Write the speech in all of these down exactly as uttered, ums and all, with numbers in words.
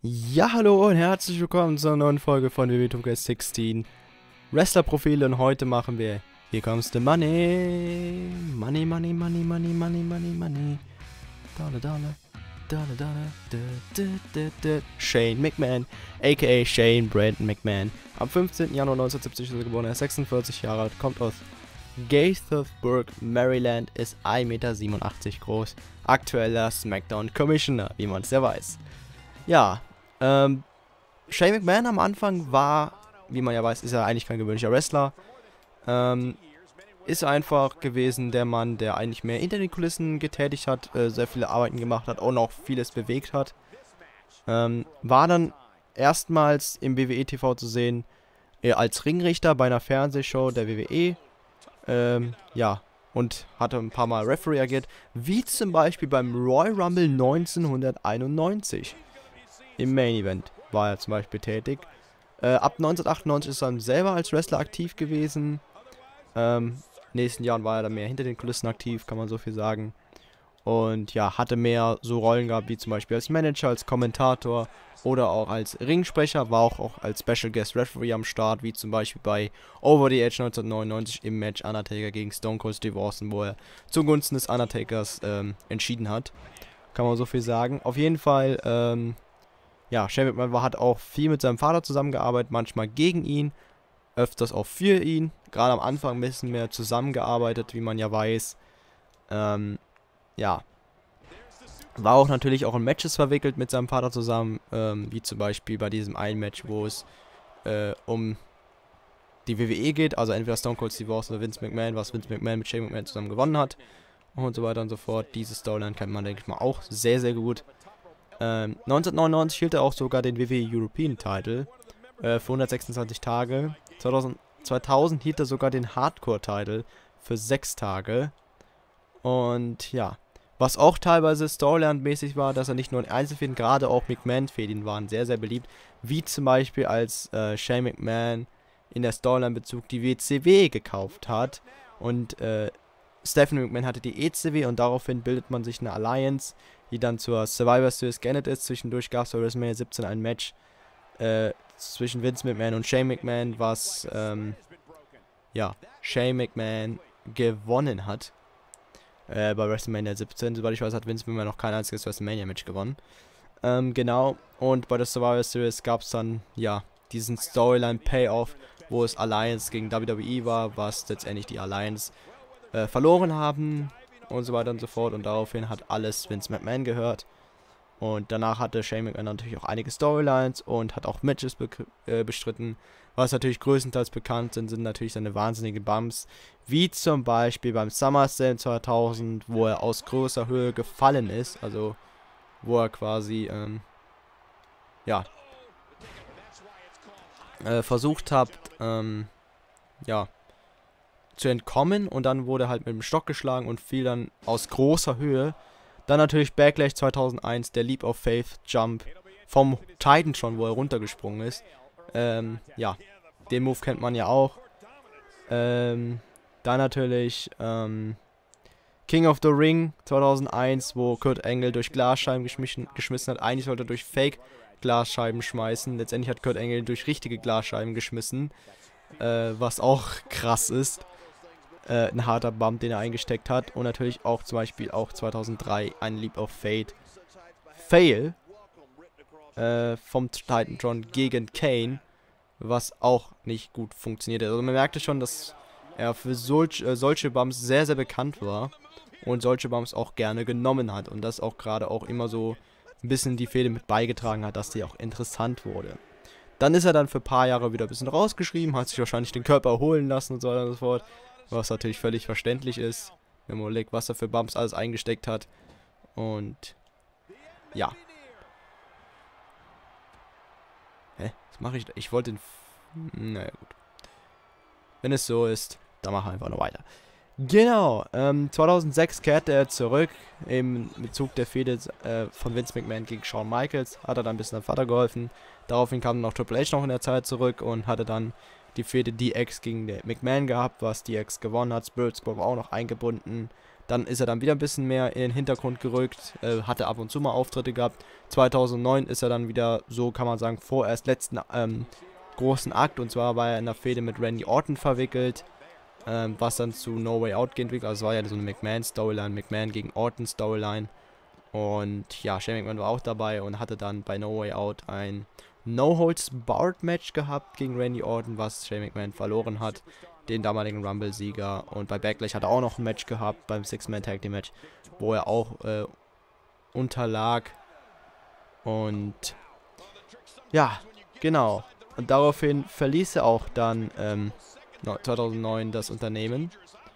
Ja, hallo und herzlich willkommen zur neuen Folge von W W E two K sechzehn Wrestler-Profile und heute machen wir Here Comes the Money. Money, Money, Money, Money, Money, Money, Money. Dollar, Dollar, Dollar, Dollar, da, da, da, da. Shane McMahon, aka Shane Brandon McMahon. Am fünfzehnten Januar neunzehnhundertsiebzig ist er geboren, er ist sechsundvierzig Jahre alt, kommt aus Gaithersburg, Maryland, ist ein Meter siebenundachtzig groß. Aktueller SmackDown Commissioner, wie man es ja weiß. Ja, ähm, Shane McMahon am Anfang war, wie man ja weiß, ist er eigentlich kein gewöhnlicher Wrestler. Ähm, ist einfach gewesen der Mann, der eigentlich mehr hinter den Kulissen getätigt hat, äh, sehr viele Arbeiten gemacht hat und auch vieles bewegt hat. Ähm, war dann erstmals im W W E-T V zu sehen, äh, als Ringrichter bei einer Fernsehshow der W W E. Ähm, ja, und hatte ein paar Mal Referee agiert, wie zum Beispiel beim Royal Rumble neunzehnhunderteinundneunzig. Im Main Event war er zum Beispiel tätig. Äh, ab neunzehnhundertachtundneunzig ist er dann selber als Wrestler aktiv gewesen. Ähm, in den nächsten Jahren war er dann mehr hinter den Kulissen aktiv, kann man so viel sagen. Und ja, hatte mehr so Rollen gehabt, wie zum Beispiel als Manager, als Kommentator oder auch als Ringsprecher. War auch, auch als Special Guest Referee am Start, wie zum Beispiel bei Over the Edge neunzehnhundertneunundneunzig im Match Undertaker gegen Stone Cold Steve Austin, wo er zugunsten des Undertakers ähm, entschieden hat. Kann man so viel sagen. Auf jeden Fall, ähm, ja, Shane McMahon hat auch viel mit seinem Vater zusammengearbeitet, manchmal gegen ihn, öfters auch für ihn. Gerade am Anfang ein bisschen mehr zusammengearbeitet, wie man ja weiß. Ähm, ja. War auch natürlich auch in Matches verwickelt mit seinem Vater zusammen, ähm, wie zum Beispiel bei diesem einen Match, wo es äh, um die W W E geht, also entweder Stone Cold Steve Austin oder Vince McMahon, was Vince McMahon mit Shane McMahon zusammen gewonnen hat und so weiter und so fort. Diese Storyline kennt man, denke ich mal, auch sehr, sehr gut. Ähm, neunzehnhundertneunundneunzig hielt er auch sogar den W W E European Title äh, für hundertsechsundzwanzig Tage. zweitausend, zweitausend hielt er sogar den Hardcore Title für sechs Tage. Und ja, was auch teilweise Storyline-mäßig war, dass er nicht nur in Einzelfäden, gerade auch McMahon-Fäden waren sehr, sehr beliebt. Wie zum Beispiel als äh, Shane McMahon in der Storyline-Bezug die W C W gekauft hat. Und äh, Stephanie McMahon hatte die E C W und daraufhin bildet man sich eine Alliance, die dann zur Survivor Series geändert ist. Zwischendurch gab es bei WrestleMania siebzehn ein Match äh, zwischen Vince McMahon und Shane McMahon, was ähm, ja, Shane McMahon gewonnen hat. Äh, bei WrestleMania siebzehn, soweit ich weiß, hat Vince McMahon noch kein einziges WrestleMania-Match gewonnen. Ähm, genau, und bei der Survivor Series gab es dann, ja, diesen Storyline-Payoff, wo es Alliance gegen W W E war, was letztendlich die Alliance äh, verloren haben und so weiter und so fort. Und daraufhin hat alles Vince McMahon gehört. Und danach hatte Shane McMahon natürlich auch einige Storylines und hat auch Matches be äh, bestritten. Was natürlich größtenteils bekannt sind, sind natürlich seine wahnsinnigen Bumps. Wie zum Beispiel beim SummerSlam zweitausend, wo er aus großer Höhe gefallen ist. Also, wo er quasi, ähm, ja, äh, versucht hat, ähm, ja, zu entkommen. Und dann wurde er halt mit dem Stock geschlagen und fiel dann aus großer Höhe. Dann natürlich Backlash zweitausendeins, der Leap of Faith Jump vom Titantron, wo er runtergesprungen ist. Ähm, ja, den Move kennt man ja auch. Ähm, dann natürlich ähm, King of the Ring zweitausendeins, wo Kurt Angle durch Glasscheiben geschmissen, geschmissen hat. Eigentlich sollte er durch Fake Glasscheiben schmeißen. Letztendlich hat Kurt Angle durch richtige Glasscheiben geschmissen. Äh, was auch krass ist. Äh, ein harter Bump, den er eingesteckt hat. Und natürlich auch zum Beispiel auch zweitausenddrei ein Leap of Fate Fail äh, vom Titantron gegen Kane, was auch nicht gut funktioniert. Also man merkte schon, dass er für solch, äh, solche Bumps sehr, sehr bekannt war und solche Bumps auch gerne genommen hat und das auch gerade auch immer so ein bisschen die Fehde mit beigetragen hat, dass die auch interessant wurde. Dann ist er dann für ein paar Jahre wieder ein bisschen rausgeschrieben, hat sich wahrscheinlich den Körper erholen lassen und so weiter und so fort. Was natürlich völlig verständlich ist, wenn man überlegt, was er für Bumps alles eingesteckt hat. Und ja. Hä? Was mache ich da? Ich wollte den... Naja, gut. Wenn es so ist, dann machen wir einfach noch weiter. Genau, ähm, zweitausendsechs kehrte er zurück im Bezug der Fehde äh, von Vince McMahon gegen Shawn Michaels. Hat er dann ein bisschen seinem Vater geholfen. Daraufhin kam noch Triple H noch in der Zeit zurück und hatte dann die Fehde D X gegen den McMahon gehabt, was D X gewonnen hat. Spirits war auch noch eingebunden. Dann ist er dann wieder ein bisschen mehr in den Hintergrund gerückt, äh, hatte ab und zu mal Auftritte gehabt. zweitausendneun ist er dann wieder, so kann man sagen, vorerst letzten ähm, großen Akt. Und zwar war er in einer Fehde mit Randy Orton verwickelt, ähm, was dann zu No Way Out entwickelt. Also es war ja so eine McMahon-Storyline, McMahon gegen Orton-Storyline. Und ja, Shane McMahon war auch dabei und hatte dann bei No Way Out ein No-Holds-Barred-Match gehabt gegen Randy Orton, was Shane McMahon verloren hat, den damaligen Rumble-Sieger. Und bei Backlash hat er auch noch ein Match gehabt, beim Six-Man-Tag-Team-Match, wo er auch äh, unterlag. Und ja, genau. Und daraufhin verließ er auch dann ähm, zweitausendneun das Unternehmen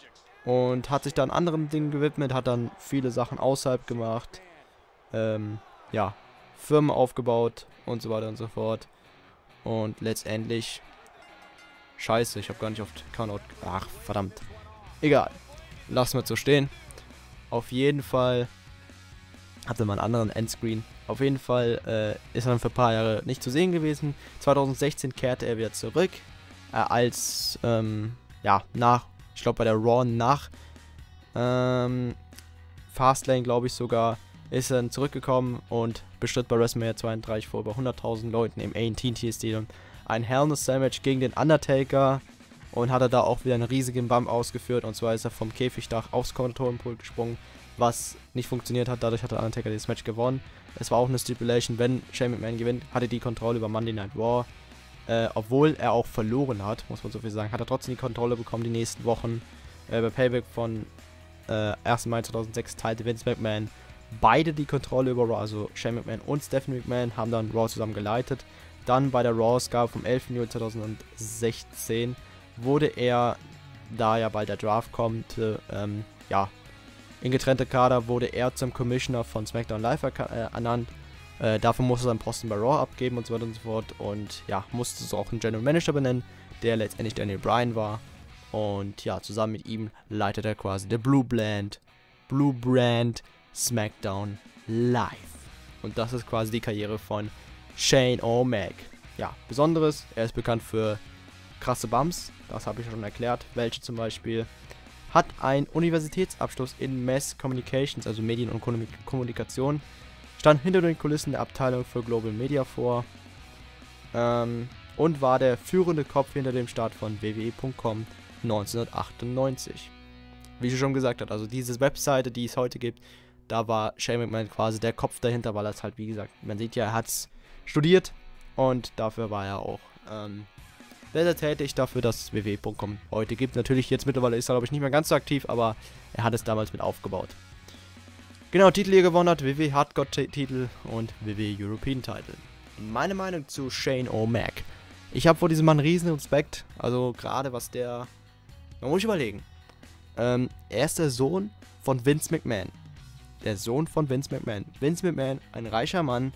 und hat sich dann anderen Dingen gewidmet, hat dann viele Sachen außerhalb gemacht, ähm, ja, Firmen aufgebaut und so weiter und so fort. Und letztendlich, scheiße, ich habe gar nicht auf Countout, ach, verdammt, egal, lassen wir so stehen. Auf jeden Fall, hatte man einen anderen Endscreen. Auf jeden Fall äh, ist er dann für ein paar Jahre nicht zu sehen gewesen. zweitausendsechzehn kehrte er wieder zurück, äh, als, ähm, ja, nach, ich glaube bei der Raw nach ähm, Fastlane, glaube ich sogar, ist er dann zurückgekommen und bestritt bei WrestleMania zweiunddreißig vor über hunderttausend Leuten im A T and T Stadium ein Hell in a Cell Match gegen den Undertaker und hatte da auch wieder einen riesigen Bump ausgeführt. Und zwar ist er vom Käfigdach aufs Kommentatorenpult gesprungen, was nicht funktioniert hat. Dadurch hat der Undertaker dieses Match gewonnen. Es war auch eine Stipulation, wenn Shane McMahon gewinnt, hatte die Kontrolle über Monday Night Raw. Äh, obwohl er auch verloren hat, muss man so viel sagen, hat er trotzdem die Kontrolle bekommen die nächsten Wochen. Äh, bei Payback von äh, ersten Mai zweitausendsechs teilte Vince McMahon beide die Kontrolle über Raw, also Shane McMahon und Stephanie McMahon haben dann Raw zusammen geleitet. Dann bei der Raw-Ausgabe vom elften Juli zweitausendsechzehn wurde er, da ja bald der Draft kommt, äh, ähm, ja, in getrennte Kader wurde er zum Commissioner von SmackDown Live äh, ernannt. Äh, dafür musste er seinen Posten bei Raw abgeben und so weiter und so fort. Und ja, musste so auch einen General Manager benennen, der letztendlich Daniel Bryan war. Und ja, zusammen mit ihm leitet er quasi der Blue Brand, Blue Brand SmackDown Live. Und das ist quasi die Karriere von Shane O'Mac. Ja, Besonderes, er ist bekannt für krasse Bumps, das habe ich schon erklärt, welche zum Beispiel. Hat einen Universitätsabschluss in Mass Communications, also Medien und Kommunikation. Stand hinter den Kulissen der Abteilung für Global Media vor. Ähm, und war der führende Kopf hinter dem Start von W W E Punkt com neunzehnhundertachtundneunzig. Wie ich schon gesagt habe, also diese Webseite, die es heute gibt, da war Shane McMahon quasi der Kopf dahinter, weil er es halt, wie gesagt, man sieht ja, er hat es studiert und dafür war er auch ähm, sehr, sehr tätig dafür, dass es W W E Punkt com heute gibt. Natürlich jetzt mittlerweile ist er, glaube ich, nicht mehr ganz so aktiv, aber er hat es damals mit aufgebaut. Genau, Titel hier gewonnen hat, W W E Hardcore-Titel und W W E European Titel. Meine Meinung zu Shane O'Mac. Ich habe vor diesem Mann riesen Respekt, also gerade was der, man muss überlegen, ähm, er ist der Sohn von Vince McMahon. Der Sohn von Vince McMahon. Vince McMahon, ein reicher Mann,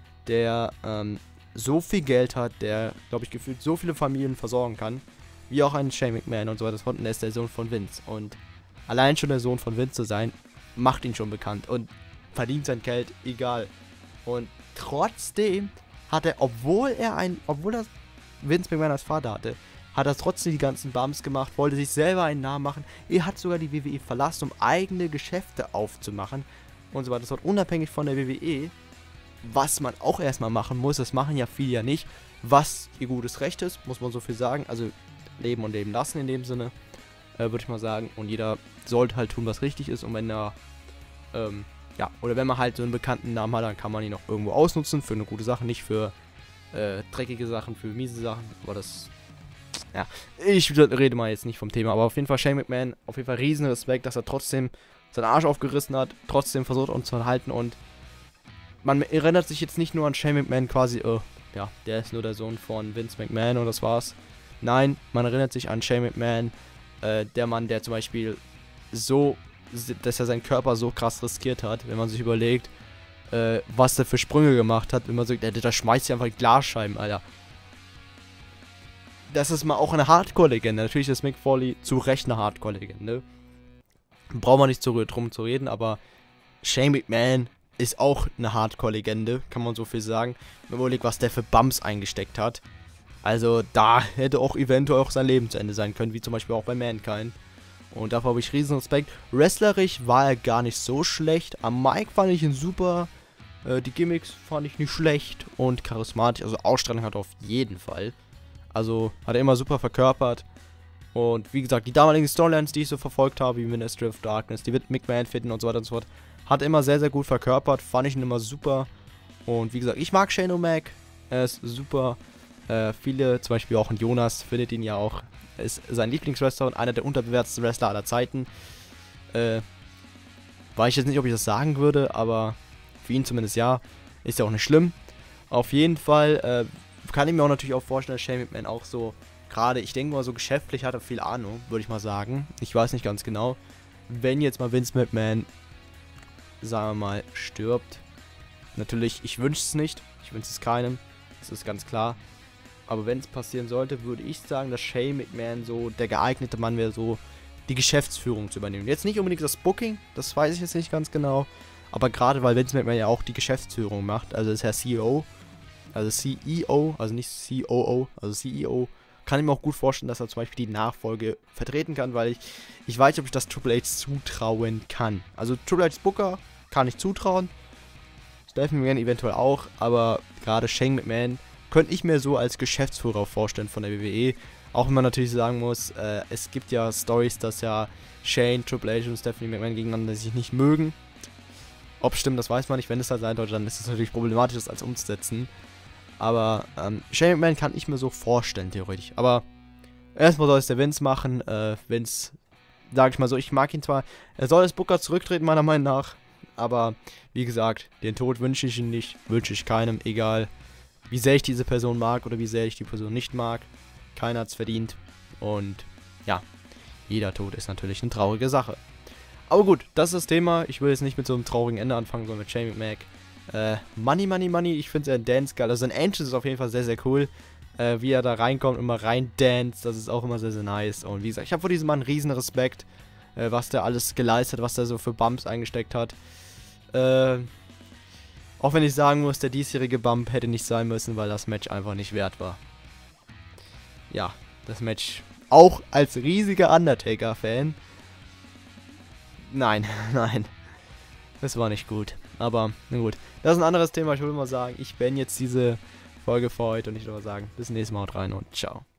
der ähm, so viel Geld hat, der, glaube ich, gefühlt so viele Familien versorgen kann, wie auch ein Shane McMahon und so weiter. Und er ist der Sohn von Vince. Und allein schon der Sohn von Vince zu sein, macht ihn schon bekannt und verdient sein Geld, egal. Und trotzdem hat er, obwohl er ein, obwohl er Vince McMahon als Vater hatte, hat er trotzdem die ganzen Bumps gemacht, wollte sich selber einen Namen machen. Er hat sogar die W W E verlassen, um eigene Geschäfte aufzumachen und so weiter. Das war unabhängig von der W W E, was man auch erstmal machen muss. Das machen ja viele ja nicht. Was ihr gutes Recht ist, muss man so viel sagen. Also leben und leben lassen in dem Sinne, äh, würde ich mal sagen. Und jeder sollte halt tun, was richtig ist. Und wenn er, ähm, ja, oder wenn man halt so einen bekannten Namen hat, dann kann man ihn auch irgendwo ausnutzen für eine gute Sache, nicht für äh, dreckige Sachen, für miese Sachen. Aber das, ja, ich rede mal jetzt nicht vom Thema. Aber auf jeden Fall Shane McMahon, auf jeden Fall riesen Respekt, dass er trotzdem seinen Arsch aufgerissen hat, trotzdem versucht uns zu halten. Und man erinnert sich jetzt nicht nur an Shane McMahon quasi, oh, ja, der ist nur der Sohn von Vince McMahon und das war's. Nein, man erinnert sich an Shane McMahon, äh, der Mann, der zum Beispiel so, dass er seinen Körper so krass riskiert hat, wenn man sich überlegt, äh, was er für Sprünge gemacht hat, wenn man so, der, der schmeißt ja einfach Glasscheiben, Alter. Das ist mal auch eine Hardcore-Legende. Natürlich ist Mick Foley zu Recht eine Hardcore-Legende. Braucht man nicht zu, drum zu reden, aber Shane McMahon ist auch eine Hardcore-Legende, kann man so viel sagen. Wenn man überlegt, was der für Bumps eingesteckt hat. Also da hätte auch eventuell auch sein Leben zu Ende sein können, wie zum Beispiel auch bei Mankind. Und davor habe ich riesen Respekt. Wrestlerisch war er gar nicht so schlecht. Am Mic fand ich ihn super. Äh, die Gimmicks fand ich nicht schlecht. Und charismatisch, also Ausstrahlung hat er auf jeden Fall. Also hat er immer super verkörpert. Und wie gesagt, die damaligen Storylines, die ich so verfolgt habe, wie Ministry of Darkness, die mit McMahon fitten und so weiter und so fort, hat er immer sehr, sehr gut verkörpert. Fand ich ihn immer super. Und wie gesagt, ich mag Shane O'Mac. Er ist super. Äh, viele, zum Beispiel auch ein Jonas, findet ihn ja auch. Er ist sein Lieblingswrestler und einer der unterbewertesten Wrestler aller Zeiten. Äh, weiß ich jetzt nicht, ob ich das sagen würde, aber für ihn zumindest ja. Ist ja auch nicht schlimm. Auf jeden Fall äh, kann ich mir auch natürlich auch vorstellen, dass Shane McMahon auch so, gerade, ich denke mal so geschäftlich hat er viel Ahnung, würde ich mal sagen. Ich weiß nicht ganz genau. Wenn jetzt mal Vince McMahon, sagen wir mal, stirbt. Natürlich, ich wünsche es nicht. Ich wünsche es keinem. Das ist ganz klar. Aber wenn es passieren sollte, würde ich sagen, dass Shane McMahon so der geeignete Mann wäre, so die Geschäftsführung zu übernehmen. Jetzt nicht unbedingt das Booking, das weiß ich jetzt nicht ganz genau. Aber gerade weil Vince McMahon ja auch die Geschäftsführung macht, also ist er C E O, also C E O, also nicht C O O, also C E O, kann ich mir auch gut vorstellen, dass er zum Beispiel die Nachfolge vertreten kann, weil ich, ich weiß nicht, ob ich das Triple H zutrauen kann. Also Triple H Booker kann ich zutrauen, Stephanie McMahon eventuell auch, aber gerade Shane McMahon könnte ich mir so als Geschäftsführer vorstellen von der W W E. Auch wenn man natürlich sagen muss, äh, es gibt ja Stories, dass ja Shane, Triple H und Stephanie McMahon gegeneinander sich nicht mögen. Ob stimmt, das weiß man nicht. Wenn es da sein sollte, dann ist es natürlich problematisch, das als umzusetzen. Aber ähm, Shane McMahon kann ich mir so vorstellen, theoretisch. Aber erstmal soll es der Vince machen. Äh, Vince, sag ich mal so, ich mag ihn zwar. Er soll als Booker zurücktreten, meiner Meinung nach. Aber wie gesagt, den Tod wünsche ich ihm nicht. Wünsche ich keinem, egal wie sehr ich diese Person mag oder wie sehr ich die Person nicht mag. Keiner hat es verdient. Und ja, jeder Tod ist natürlich eine traurige Sache. Aber gut, das ist das Thema. Ich will jetzt nicht mit so einem traurigen Ende anfangen, sondern mit Shane McMahon. Äh, Money, Money, Money. Ich finde sein Dance geil. Also sein Entrance ist auf jeden Fall sehr, sehr cool. Äh, wie er da reinkommt, immer rein dance. Das ist auch immer sehr, sehr nice. Und wie gesagt, ich habe vor diesem Mann riesen Respekt, äh, was der alles geleistet, was der so für Bumps eingesteckt hat. Äh... Auch wenn ich sagen muss, der diesjährige Bump hätte nicht sein müssen, weil das Match einfach nicht wert war. Ja, das Match, auch als riesiger Undertaker-Fan. Nein, nein. Das war nicht gut. Aber, na gut. Das ist ein anderes Thema. Ich würde mal sagen, ich beende jetzt diese Folge für heute und ich würde mal sagen, bis zum nächsten Mal, haut rein und ciao.